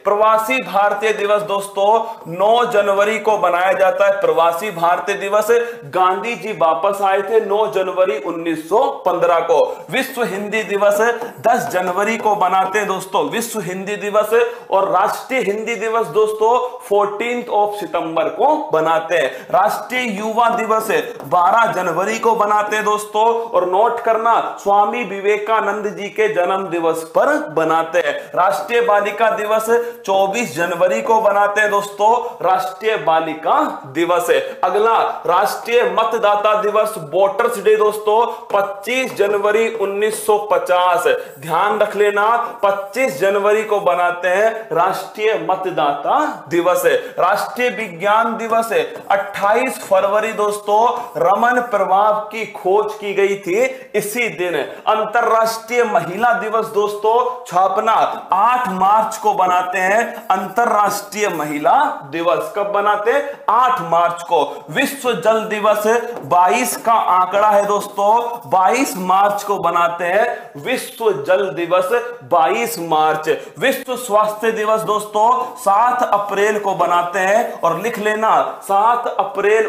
प्रवासी भारतीय दिवस दोस्तों 9 जनवरी को बनाया जाता है। प्रवासी भारतीय दिवस, गांधी जी वापस आए थे 9 जनवरी 1915 को। विश्व हिंदी दिवस 10 जनवरी को बनाते हैं दोस्तों, विश्व हिंदी दिवस। और राष्ट्रीय हिंदी दिवस दोस्तों 14 सितंबर को बनाते हैं। राष्ट्रीय युवा दिवस 12 जनवरी को बनाते हैं दोस्तों। और नोट करना, स्वामी विवेकानंद जी के जन्म दिवस पर बनाते हैं। राष्ट्रीय बालिका दिवस 24 जनवरी को बनाते हैं दोस्तों, राष्ट्रीय बालिका दिवस है। अगला राष्ट्रीय मतदाता दिवस, वोटर्स डे दोस्तों 25 जनवरी 1950। ध्यान रख लेना, 25 जनवरी को बनाते हैं राष्ट्रीय मतदाता दिवस है। राष्ट्रीय विज्ञान दिवस है 28 फरवरी दोस्तों, रमन प्रभाव की खोज की गई थी इसी दिन। अंतरराष्ट्रीय महिला दिवस दोस्तों छापना 8 मार्च को बनाते हैं अंतरराष्ट्रीय महिला दिवस। कब बनाते हैं? 8 मार्च को। विश्व जल दिवस 22 का आंकड़ा है दोस्तों, 22 मार्च को बनाते हैं विश्व जल दिवस 22 मार्च। विश्व स्वास्थ्य दिवस दोस्तों 7 अप्रैल को बनाते हैं। और लिख लेना 7 अप्रैल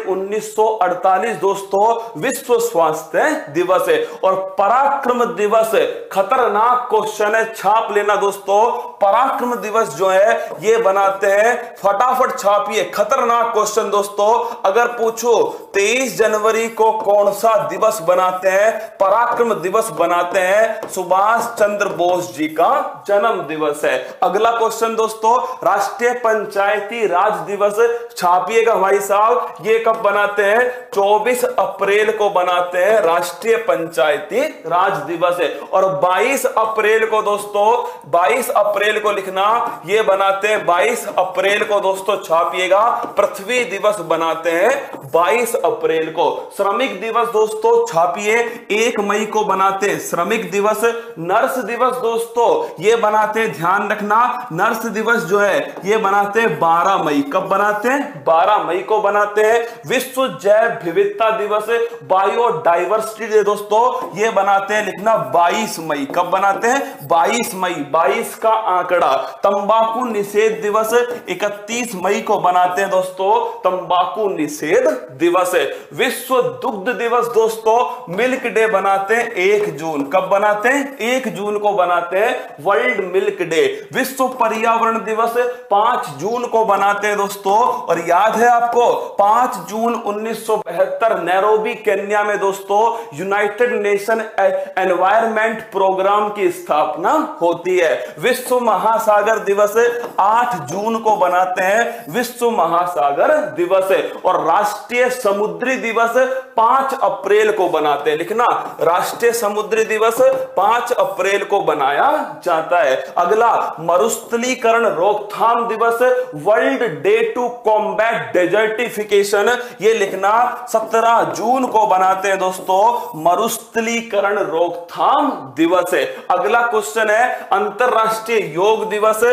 1948 दोस्तों विश्व स्वास्थ्य दिवस है। और पराक्रम दिवस, खतरनाक क्वेश्चन है, छाप लेना दोस्तों। पराक्रम दिवस जो है ये बनाते हैं, फटाफट छापिए, खतरनाक क्वेश्चन दोस्तों। अगर पूछो 23 जनवरी को कौन सा दिवस बनाते हैं? पराक्रम दिवस बनाते हैं, सुभाष चंद्र बोस जी का जन्म दिवस है। अगला क्वेश्चन दोस्तों, राष्ट्रीय पंचायती राज दिवस छापिएगा भाई साहब, ये कब बनाते हैं? 24 अप्रैल को बनाते हैं राष्ट्रीय पंचायती राज दिवस है। और 22 अप्रैल को दोस्तों, 22 अप्रैल को लिखना, ये बनाते हैं 22 अप्रैल को दोस्तों, छापिएगा पृथ्वी दिवस बनाते हैं 22 अप्रैल को। श्रमिक दिवस दोस्तों छापिए 1 मई को बनाते हैं श्रमिक दिवस। नर्स दिवस दोस्तों ये बनाते हैं, ध्यान रखना, नर्स दिवस जो है ये बनाते हैं 12 मई। कब बनाते हैं? 12 मई को बनाते हैं। विश्व जैव विविधता दिवस, बायोडाइवर्सिटी डे दोस्तों ये बनाते हैं, लिखना 22 मई। कब बनाते हैं? 22 मई, 22 का आंकड़ा। तंबाकू निषेध दिवस 31 मई को बनाते हैं दोस्तों, तंबाकू निषेध दिवस है। विश्व दुग्ध दिवस दोस्तों मिल्क डे बनाते हैं 1 जून। कब बनाते हैं? 1 जून को बनाते हैं वर्ल्ड मिल्क डे। विश्व पर्यावरण दिवस 5 जून को बनाते हैं दोस्तों। और याद है आपको 5 जून 1972 नैरोबी केन्या में दोस्तों यूनाइटेड नेशन एनवायरमेंट प्रोग्राम की स्थापना होती है। विश्व महासागर दिवस 8 जून को बनाते हैं विश्व महासागर दिवस है। और राष्ट्रीय समुद्री दिवस 5 अप्रैल को बनाते हैं, लिखना राष्ट्रीय समुद्री दिवस 5 अप्रैल को बनाया जाता है। अगला मरुस्थलीकरण रोकथाम दिवस, world day to combat desertification, ये लिखना 17 जून को बनाते हैं दोस्तों, मरुस्थलीकरण रोकथाम दिवस है। अगला क्वेश्चन है अंतरराष्ट्रीय योग दिवस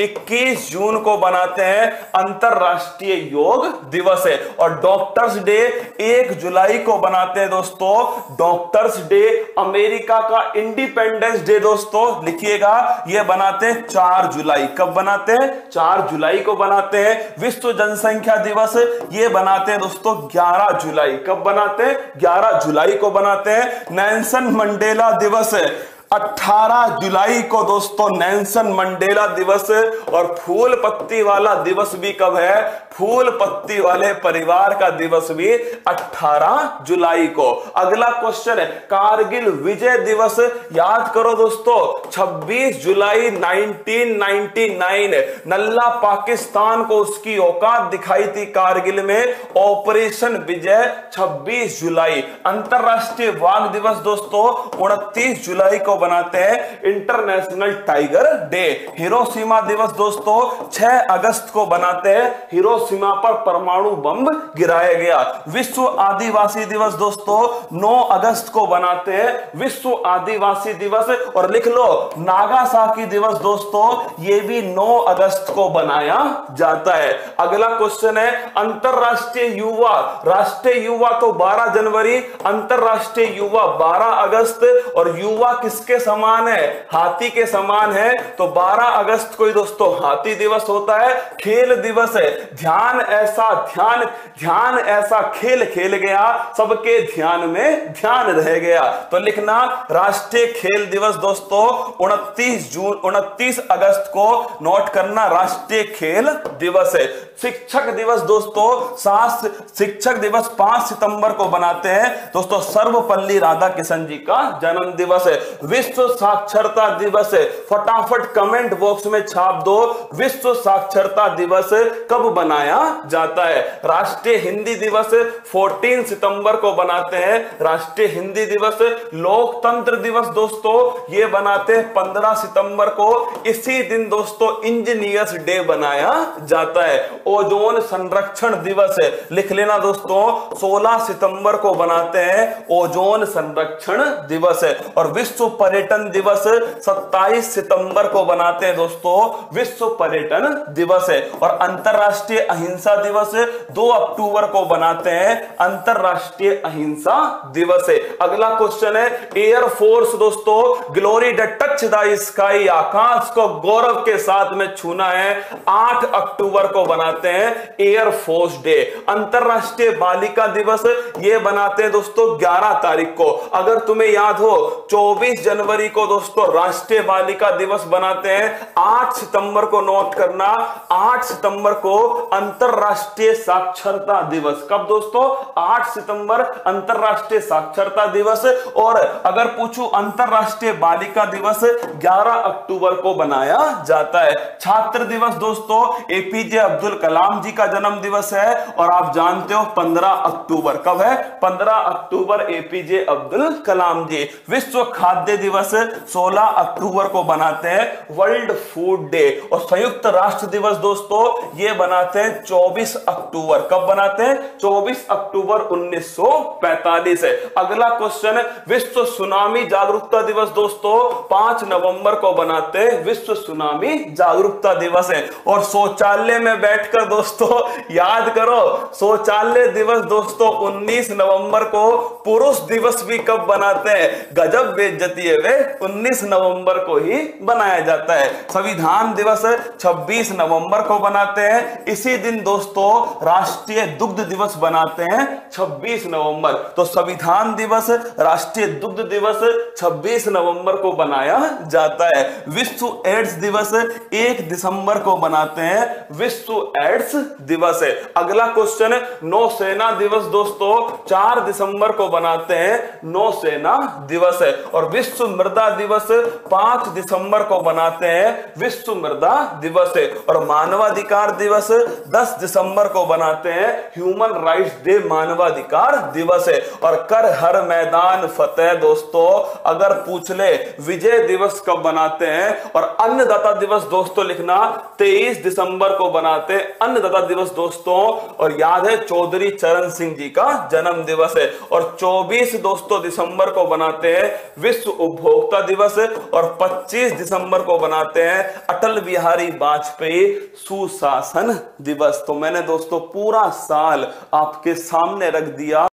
21 जून को बनाते हैं अंतरराष्ट्रीय योग दिवस है। और डॉक्टर्स डे 1 जुलाई को बनाते हैं दोस्तों, डॉक्टर्स डे। अमेरिका का इंडिपेंडेंस डे दोस्तों लिखिएगा, ये बनाते हैं 4 जुलाई। कब बनाते हैं? 4 जुलाई को बनाते हैं। विश्व जनसंख्या दिवस ये बनाते हैं दोस्तों 11 जुलाई। कब बनाते हैं? 11 जुलाई को बनाते हैं। नेल्सन मंडेला दिवस 18 जुलाई को दोस्तों नेल्सन मंडेला दिवस। और फूल पत्ती वाला दिवस भी कब है? फूल पत्ती वाले परिवार का दिवस भी 18 जुलाई को। अगला क्वेश्चन है कारगिल विजय दिवस, याद करो दोस्तों 26 जुलाई 1999 नल्ला पाकिस्तान को उसकी औकात दिखाई थी कारगिल में, ऑपरेशन विजय 26 जुलाई। अंतरराष्ट्रीय बाघ दिवस दोस्तों 29 जुलाई को बनाते हैं इंटरनेशनल टाइगर डे। हिरोशिमा दिवस दोस्तों 6 अगस्त को बनाते हैं हिरोशिमा हिरोशिमा पर परमाणु बम गिराया गया। विश्व आदिवासी दिवस दोस्तों 9 अगस्त को बनाते हैं विश्व आदिवासी दिवस। और लिख लो नागासाकी दिवस दोस्तों, यह भी 9 अगस्त को बनाया जाता है। अगला क्वेश्चन है अंतरराष्ट्रीय युवा, राष्ट्रीय युवा तो 12 जनवरी, अंतरराष्ट्रीय युवा 12 अगस्त। और युवा किसके समान है? हाथी के समान है, तो 12 अगस्त को ही दोस्तों हाथी दिवस होता है। खेल दिवस है, ध्यान ऐसा खेल खेल गया सबके ध्यान में ध्यान रह गया। तो लिखना राष्ट्रीय खेल दिवस दोस्तों 29 अगस्त को नोट करना, राष्ट्रीय खेल दिवस है। शिक्षक दिवस दोस्तों शिक्षक दिवस 5 सितंबर को बनाते हैं दोस्तों, सर्वपल्ली राधाकिशन जी का जन्म दिवस है। विश्व साक्षरता दिवस है, फटाफट कमेंट बॉक्स में छाप दो विश्व साक्षरता दिवस कब बनाया जाता है। राष्ट्रीय हिंदी दिवस 14 सितंबर को बनाते हैं, राष्ट्रीय हिंदी दिवस। लोकतंत्र दिवस दोस्तों ये बनाते हैं 15 सितंबर को, इसी दिन दोस्तों इंजीनियर्स डे बनाया जाता है। ओजोन संरक्षण दिवस है, लिख लेना दोस्तों 16 सितंबर को बनाते हैं ओजोन संरक्षण दिवस है। और विश्व पर्यटन दिवस 27 सितंबर को बनाते हैं दोस्तों, विश्व पर्यटन दिवस है। और अंतरराष्ट्रीय अहिंसा दिवस 2 अक्टूबर को बनाते हैं, अंतरराष्ट्रीय अहिंसा दिवस है। अगला क्वेश्चन है एयरफोर्स दोस्तों, glory the touch the sky, आकाश को गौरव के साथ में छूना है, 8 अक्टूबर को बनाते हैं एयरफोर्स डे। अंतरराष्ट्रीय बालिका दिवस ये बनाते हैं दोस्तों 11 तारीख को। अगर तुम्हें याद हो 24 जनवरी को दोस्तों राष्ट्रीय बालिका दिवस बनाते हैं, 8 सितंबर को नोट करना, 8 सितंबर को अंतरराष्ट्रीय साक्षरता दिवस। कब दोस्तों? 8 सितंबर अंतरराष्ट्रीय साक्षरता दिवस। और अगर पूछूं अंतरराष्ट्रीय बालिका दिवस 11 अक्टूबर को बनाया जाता है। छात्र दिवस दोस्तों एपीजे अब्दुल कलाम जी का जन्म दिवस है, और आप जानते हो 15 अक्टूबर कब है? 15 अक्टूबर एपीजे अब्दुल कलाम जी। विश्व खाद्य दिवस 16 अक्टूबर को बनाते हैं, वर्ल्ड फूड डे। और संयुक्त राष्ट्र दिवस दोस्तों ये बनाते हैं 24 अक्टूबर। कब बनाते हैं? 24 अक्टूबर 1945 है। अगला क्वेश्चन विश्व सुनामी जागरूकता दिवस दोस्तों 5 नवंबर को बनाते हैं, विश्व सुनामी जागरूकता दिवस है। और शौचालय में बैठकर दोस्तों याद करो, शौचालय दिवस दोस्तों 19 नवंबर को। पुरुष दिवस भी कब बनाते हैं? गजब बेइज्जती है वे, 19 नवंबर को ही बनाया जाता है। संविधान दिवस 26 नवंबर को बनाते हैं, इसी दिन दोस्तों राष्ट्रीय दुग्ध दिवस बनाते हैं 26 नवंबर। तो संविधान दिवस, राष्ट्रीय दुग्ध दिवस 26 नवंबर को बनाया जाता है। विश्व एड्स दिवस 1 दिसंबर को बनाते हैं, विश्व एड्स दिवस है। अगला क्वेश्चन नौसेना दिवस दोस्तों 4 दिसंबर को बनाते हैं, नौसेना दिवस है। और विश्व मृदा दिवस 5 दिसंबर को बनाते हैं, विश्व मृदा दिवस है। और मानवाधिकार दिवस 10 दिसंबर को बनाते हैं, ह्यूमन राइट्स डे मानवाधिकार दिवस है। और कर हर मैदान फतेह दोस्तों अगर पूछ ले विजय दिवस कब बनाते हैं। और अन्नदाता दिवस दोस्तों लिखना 23 दिसंबर को बनाते हैं अन्नदाता दिवस दोस्तों। और याद है चौधरी चरण सिंह जी का जन्म दिवस है। और 24 दोस्तों दिसंबर को बनाते हैं विश्व उपभोक्ता दिवस। और 25 दिसंबर को बनाते हैं अटल बिहारी वाजपेयी सुशासन दिवस। तो मैंने दोस्तों पूरा साल आपके सामने रख दिया।